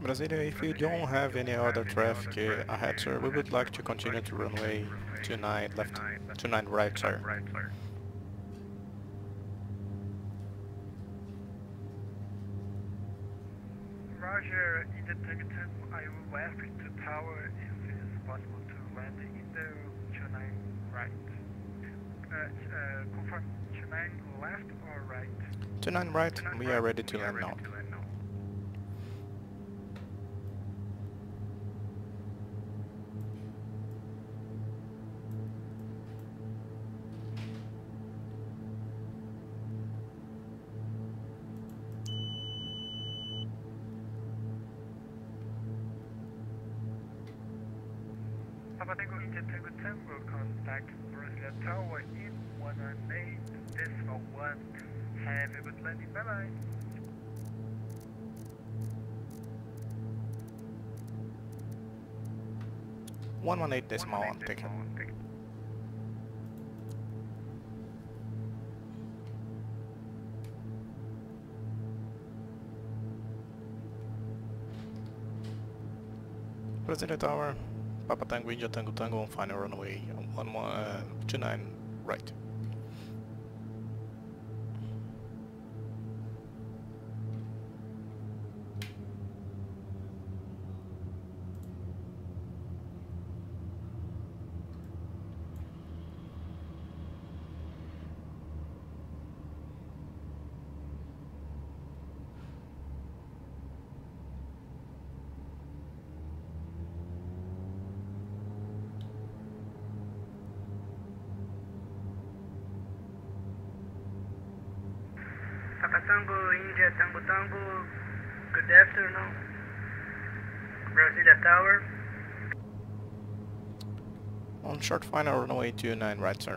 Brasilia, if you don't have any other traffic ahead, sir, we would like to continue to runway 29 left, 29 right, sir. Roger, in the Tango, I will ask the tower if it is possible to land in the 29 right. Confirm 29 left or right? 29 right, we are ready to land now. Papa Tango, India Tango, contact Brasilia Tower in 118.1. Have a good landing, bye bye. One 118.1, pick. Brasilia Tower, Papa Tango, India Tango Tango on final runway 29 right. Papa Tango, India Tango Tango, good afternoon. Brasilia Tower. On short final runway 29 right, sir.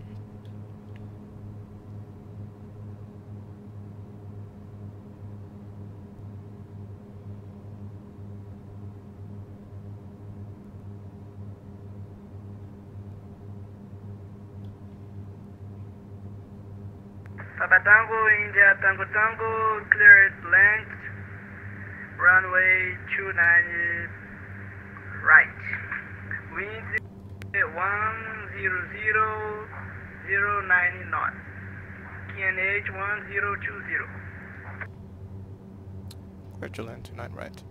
Papa Tango, India Tango Tango, cleared length, runway 29 right. Wind 100.09 knots. QNH 1020. Clear to land 29 right.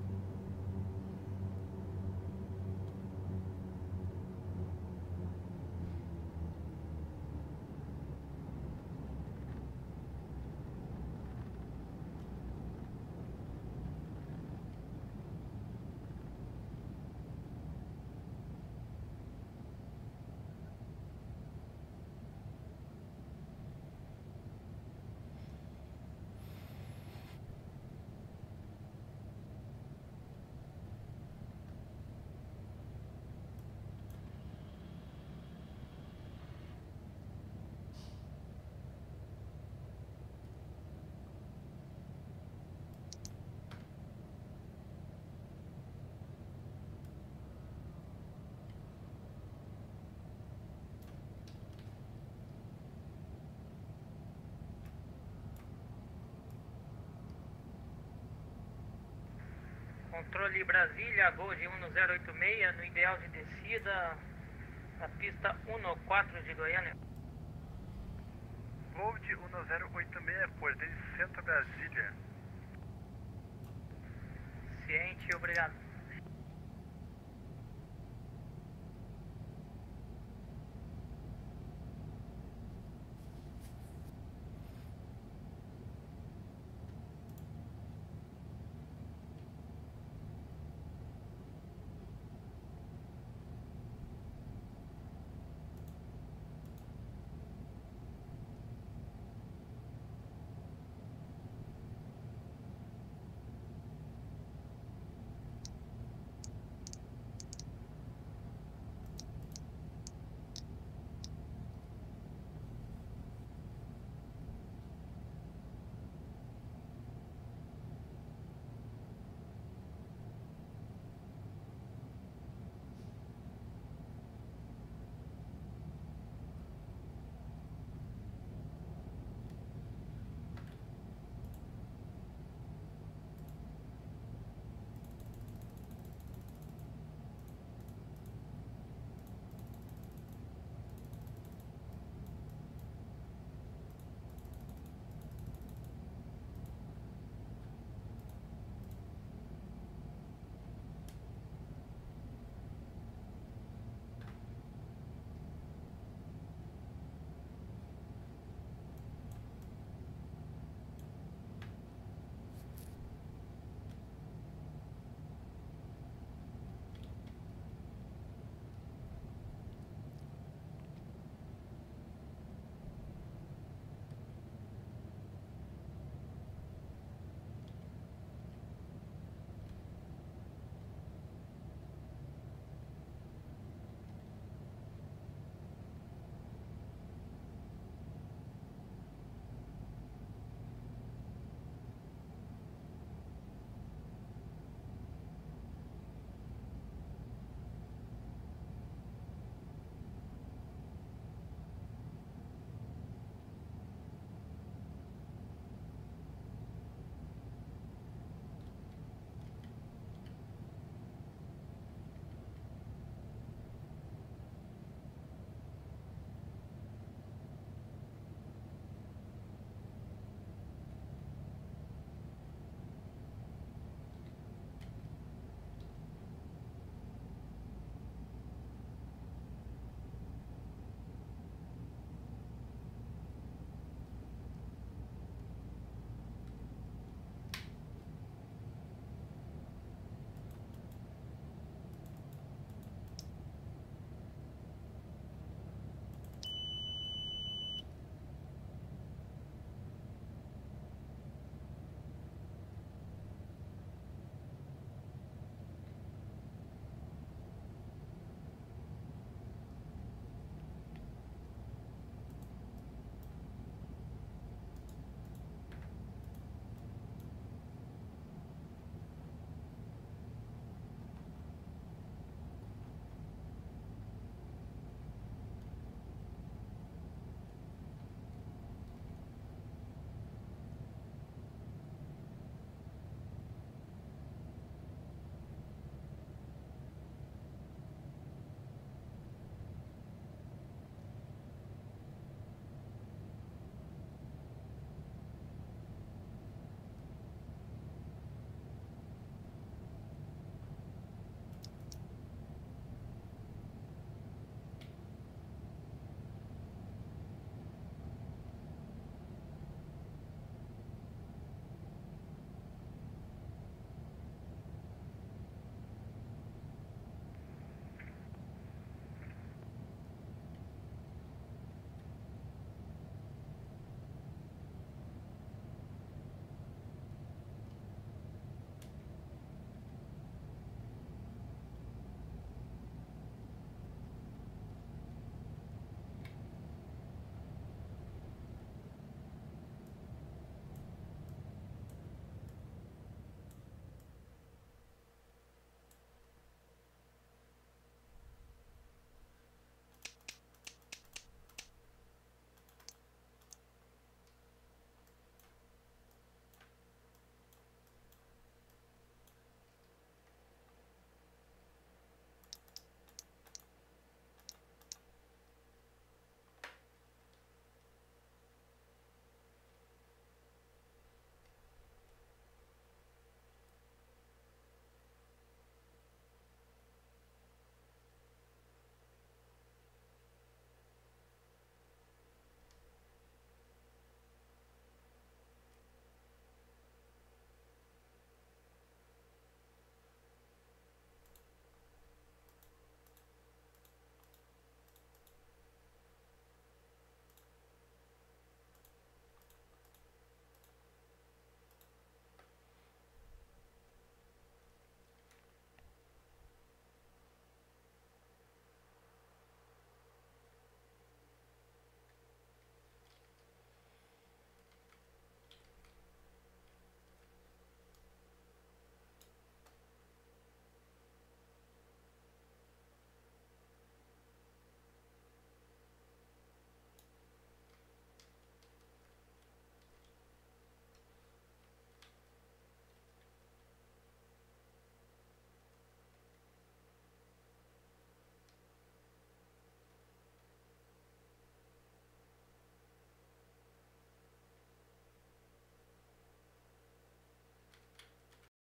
Controle Brasília, Gol de 1086, no ideal de descida, na pista 14 de Goiânia. Gold 1086, por desde Centro Brasília. Ciente, obrigado.